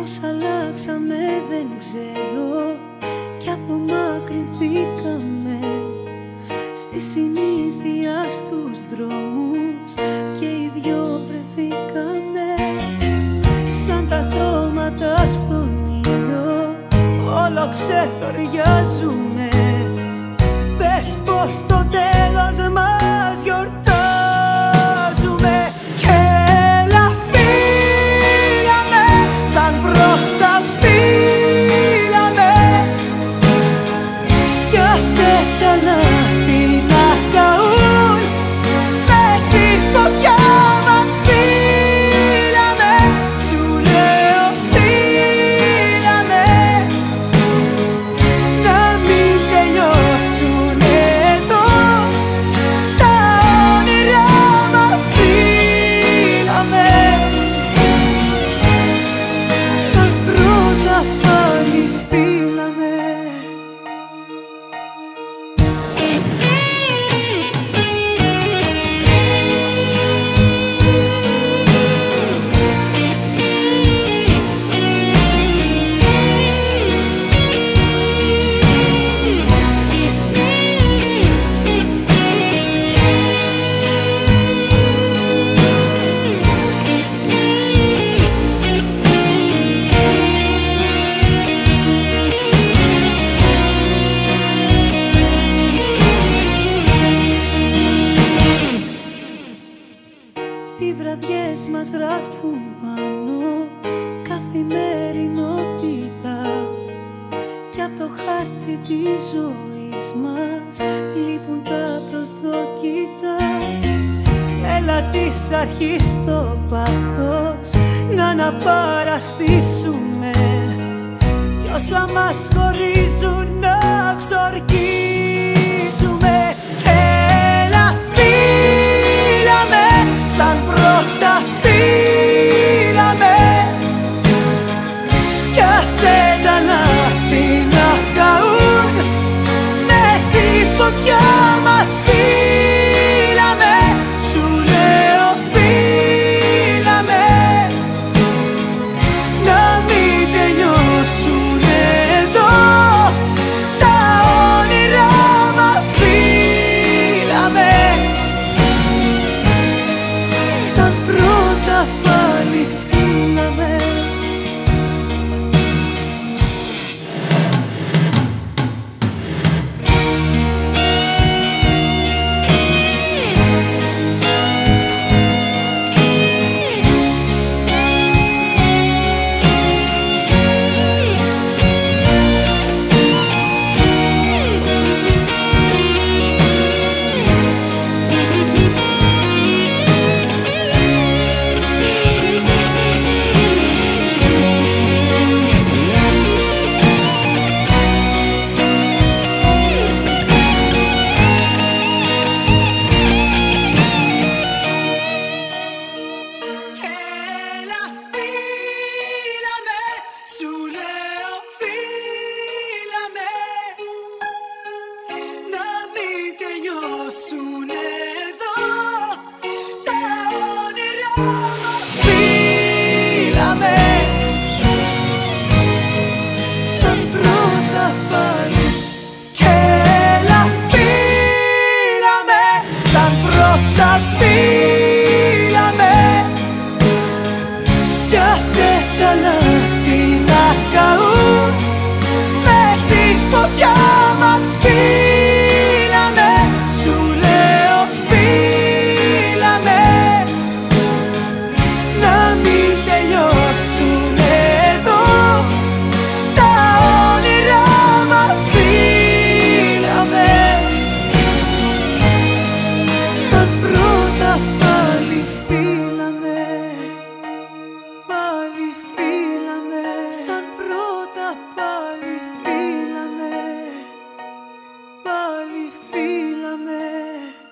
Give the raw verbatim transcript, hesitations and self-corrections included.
Πώς αλλάξαμε δεν ξέρω κι απομακρυνθήκαμε στη συνήθεια στους δρόμους και οι δυο βρεθήκαμε σαν τα χρώματα στον ήλιο, όλο ξεθοριάζουμε. Πες πως το τέλος μας γιορτάζουμε και έλα φύγαμε σαν πρώτα φύγαμε κι άσε τα λάθη να καούν μες στη φωτιά μας φύγαμε. Σου λέω φύγαμε να μην τελειώσουν εδώ τα όνειρά μας φύγαμε σαν πρώτα πάλι φύγαμε. Οι βραδιές μας γράφουν πάνω καθημερινότητα κι απ' το χάρτη της ζωής μας λείπουν τα προσδόκητα. Έλα της αρχής το πάθος να αναπαραστήσουμε κι όσα μας χωρίζουν να ξορκίσουμε. Έλα φύγαμε σαν πρώτα φύγαμε κι άσε τα λάθη να καούν μες στη φωτιά μας φύγαμε. Σου λέω φύγαμε να μην τελειώσουν εδώ τα όνειρά μας φύγαμε σαν πρώτα πάλι φύγαμε. Πάλι φύγαμε.